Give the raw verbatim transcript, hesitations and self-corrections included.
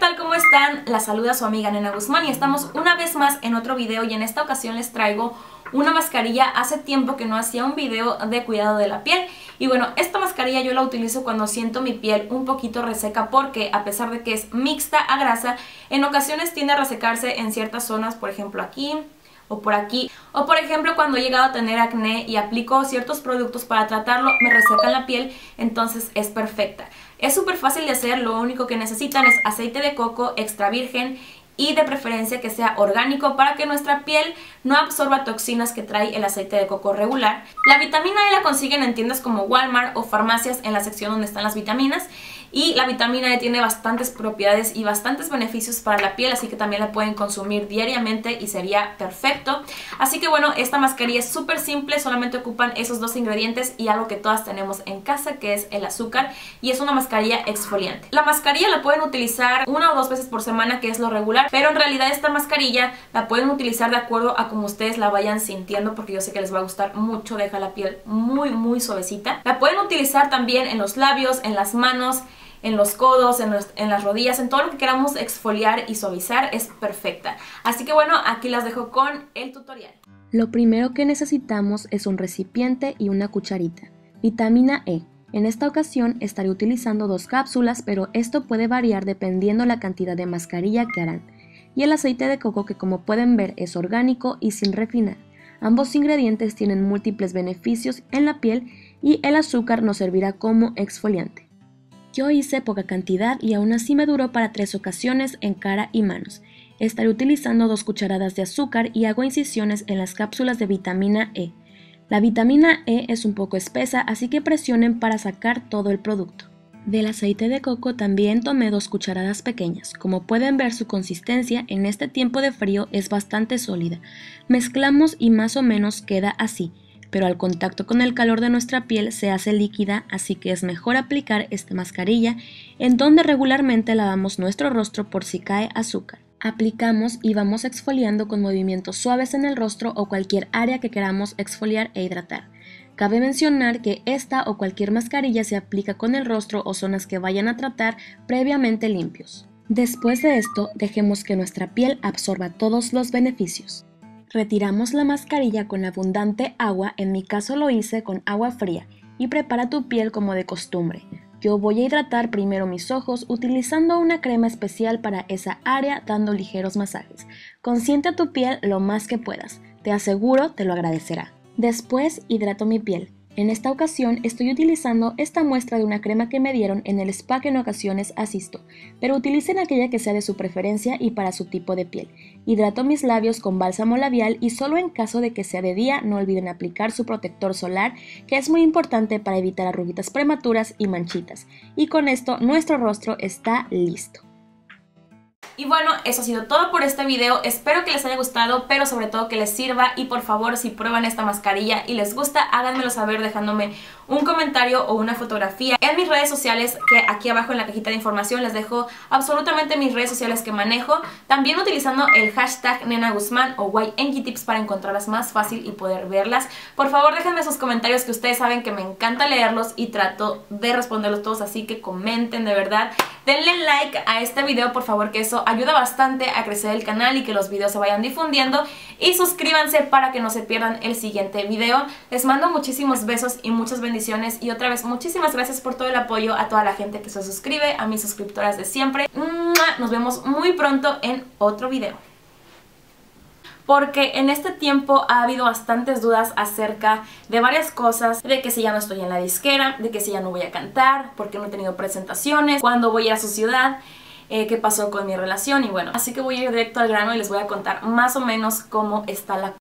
tal? ¿Cómo están? La saluda su amiga Nena Guzmán y estamos una vez más en otro video y en esta ocasión les traigo una mascarilla. Hace tiempo que no hacía un video de cuidado de la piel y bueno, esta mascarilla yo la utilizo cuando siento mi piel un poquito reseca porque a pesar de que es mixta a grasa, en ocasiones tiende a resecarse en ciertas zonas, por ejemplo aquí o por aquí, o por ejemplo cuando he llegado a tener acné y aplico ciertos productos para tratarlo, me resecan la piel, entonces es perfecta. Es súper fácil de hacer, lo único que necesitan es aceite de coco extra virgen y de preferencia que sea orgánico para que nuestra piel no absorba toxinas que trae el aceite de coco regular. La vitamina E la consiguen en tiendas como Walmart o farmacias en la sección donde están las vitaminas. Y la vitamina E tiene bastantes propiedades y bastantes beneficios para la piel, así que también la pueden consumir diariamente y sería perfecto. Así que bueno, esta mascarilla es súper simple, solamente ocupan esos dos ingredientes y algo que todas tenemos en casa, que es el azúcar, y es una mascarilla exfoliante. La mascarilla la pueden utilizar una o dos veces por semana, que es lo regular, pero en realidad esta mascarilla la pueden utilizar de acuerdo a como ustedes la vayan sintiendo, porque yo sé que les va a gustar mucho, deja la piel muy muy suavecita. La pueden utilizar también en los labios, en las manos, en los codos, en, los, en las rodillas, en todo lo que queramos exfoliar y suavizar, es perfecta. Así que bueno, aquí las dejo con el tutorial. Lo primero que necesitamos es un recipiente y una cucharita. Vitamina E. En esta ocasión estaré utilizando dos cápsulas, pero esto puede variar dependiendo la cantidad de mascarilla que harán. Y el aceite de coco, que como pueden ver es orgánico y sin refinar. Ambos ingredientes tienen múltiples beneficios en la piel y el azúcar nos servirá como exfoliante. Yo hice poca cantidad y aún así me duró para tres ocasiones en cara y manos. Estaré utilizando dos cucharadas de azúcar y hago incisiones en las cápsulas de vitamina E. La vitamina E es un poco espesa, así que presionen para sacar todo el producto. Del aceite de coco también tomé dos cucharadas pequeñas. Como pueden ver, su consistencia en este tiempo de frío es bastante sólida. Mezclamos y más o menos queda así, pero al contacto con el calor de nuestra piel se hace líquida, así que es mejor aplicar esta mascarilla en donde regularmente lavamos nuestro rostro por si cae azúcar. Aplicamos y vamos exfoliando con movimientos suaves en el rostro o cualquier área que queramos exfoliar e hidratar. Cabe mencionar que esta o cualquier mascarilla se aplica con el rostro o zonas que vayan a tratar previamente limpios. Después de esto, dejemos que nuestra piel absorba todos los beneficios. Retiramos la mascarilla con abundante agua, en mi caso lo hice con agua fría, y prepara tu piel como de costumbre. Yo voy a hidratar primero mis ojos utilizando una crema especial para esa área, dando ligeros masajes. Consiente a tu piel lo más que puedas, te aseguro te lo agradecerá. Después hidrato mi piel. En esta ocasión estoy utilizando esta muestra de una crema que me dieron en el spa que en ocasiones asisto, pero utilicen aquella que sea de su preferencia y para su tipo de piel. Hidrato mis labios con bálsamo labial y solo en caso de que sea de día no olviden aplicar su protector solar, que es muy importante para evitar arruguitas prematuras y manchitas. Y con esto nuestro rostro está listo. Y bueno, eso ha sido todo por este video, espero que les haya gustado, pero sobre todo que les sirva y por favor si prueban esta mascarilla y les gusta, háganmelo saber dejándome un comentario o una fotografía en mis redes sociales, que aquí abajo en la cajita de información les dejo absolutamente mis redes sociales que manejo, también utilizando el hashtag Nena Guzmán o Y N G Tips para encontrarlas más fácil y poder verlas. Por favor déjenme sus comentarios, que ustedes saben que me encanta leerlos y trato de responderlos todos, así que comenten de verdad. Denle like a este video por favor, que eso ayuda bastante a crecer el canal y que los videos se vayan difundiendo, y suscríbanse para que no se pierdan el siguiente video. Les mando muchísimos besos y muchas bendiciones y otra vez muchísimas gracias por todo el apoyo a toda la gente que se suscribe, a mis suscriptoras de siempre. Nos vemos muy pronto en otro video. Porque en este tiempo ha habido bastantes dudas acerca de varias cosas, de que si ya no estoy en la disquera, de que si ya no voy a cantar, porque no he tenido presentaciones, cuándo voy a ir a su ciudad, eh, qué pasó con mi relación y bueno, así que voy a ir directo al grano y les voy a contar más o menos cómo está la